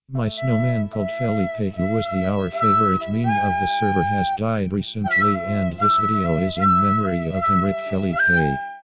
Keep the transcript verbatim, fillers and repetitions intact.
My snowman called Felipe, who was the our favorite meme of the server, has died recently, and this video is in memory of him. R I P Felipe.